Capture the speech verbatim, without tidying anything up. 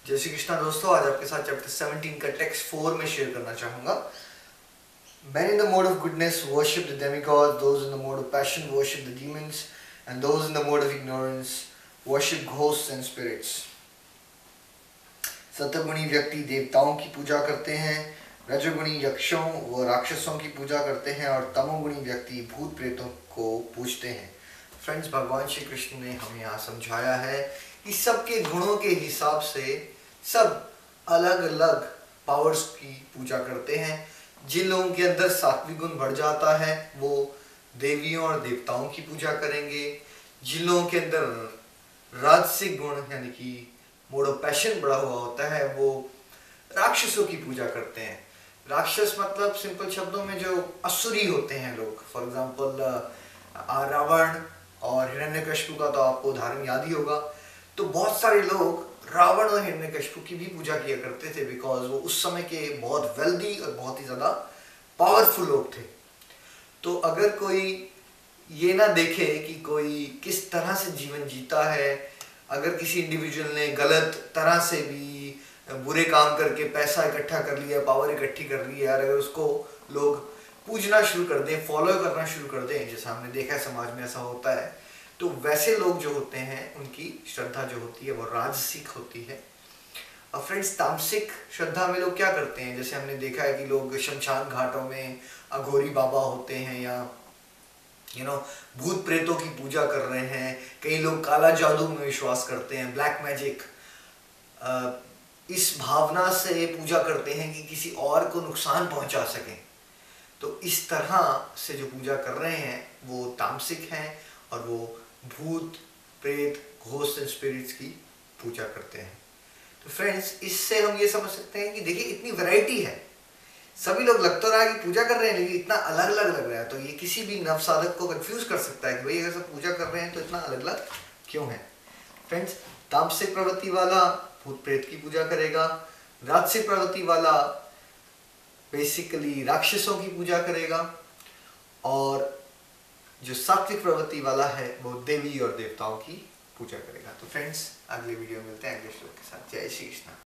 जय श्री कृष्णा दोस्तों, आज आपके साथ चैप्टर सेवनटीन का टेक्स्ट फोर में शेयर करना चाहूंगा। Men in the mode of goodness worship the demigods, those in the mode of passion worship the demons, and those in the mode of ignorance worship ghosts and spirits. सतगुणी व्यक्ति देवताओं की पूजा करते हैं, रजोगुणी यक्षों व राक्षसों की पूजा करते हैं और तमोगुणी व्यक्ति भूत प्रेतों को पूजते हैं। फ्रेंड्स, भगवान श्री कृष्ण ने हमें यहाँ समझाया है कि सबके गुणों के हिसाब से सब अलग अलग पावर्स की पूजा करते हैं। जिन लोगों के अंदर सात्विक गुण बढ़ जाता है वो देवियों और देवताओं की पूजा करेंगे। जिन लोगों के अंदर राजसिक गुण यानी कि मोड ऑफ पैशन बढ़ा हुआ होता है वो राक्षसों की पूजा करते हैं। राक्षस मतलब सिंपल शब्दों में जो असुरी होते हैं लोग। फॉर एग्जाम्पल रावण और हिरण्यकशिपु का तो आपको उदाहरण याद ही होगा। तो बहुत सारे लोग रावण और हिरण्यकशिपु की भी पूजा किया करते थे, बिकॉज वो उस समय के बहुत वेल्दी और बहुत ही ज्यादा पावरफुल लोग थे। तो अगर कोई ये ना देखे कि कोई किस तरह से जीवन जीता है, अगर किसी इंडिविजुअल ने गलत तरह से भी बुरे काम करके पैसा इकट्ठा कर लिया, पावर इकट्ठी कर ली है, और अगर उसको लोग पूजना शुरू कर दें, फॉलो करना शुरू कर दें, जैसा हमने देखा है समाज में ऐसा होता है, तो वैसे लोग जो होते हैं उनकी श्रद्धा जो होती है वो राजसिक होती है। और फ्रेंड्स, तामसिक श्रद्धा में लोग क्या करते हैं, जैसे हमने देखा है कि लोग शमशान घाटों में अघोरी बाबा होते हैं या यू नो भूत प्रेतों की पूजा कर रहे हैं। कई लोग काला जादू में विश्वास करते हैं, ब्लैक मैजिक, इस भावना से पूजा करते हैं कि किसी और को नुकसान पहुंचा सकें। तो इस तरह से जो पूजा कर रहे हैं वो तामसिक हैं और वो भूत प्रेत घोस्ट एंड स्पिरिट्स की पूजा करते हैं। तो फ्रेंड्स, इससे हम ये समझ सकते हैं कि देखिए इतनी वैरायटी है, सभी लोग लग तो रहा है कि पूजा कर रहे हैं लेकिन इतना अलग अलग लग रहा है। तो ये किसी भी नव साधक को कंफ्यूज कर सकता है कि भाई अगर सब पूजा कर रहे हैं तो इतना अलग अलग क्यों है। फ्रेंड्स, तामसिक प्रवृत्ति वाला भूत प्रेत की पूजा करेगा, राजसिक प्रवृत्ति वाला बेसिकली राक्षसों की पूजा करेगा, और जो सात्विक प्रवृत्ति वाला है वो देवी और देवताओं की पूजा करेगा। तो फ्रेंड्स, अगले वीडियो में मिलते हैं अगले श्लोक के साथ। जय श्री कृष्ण।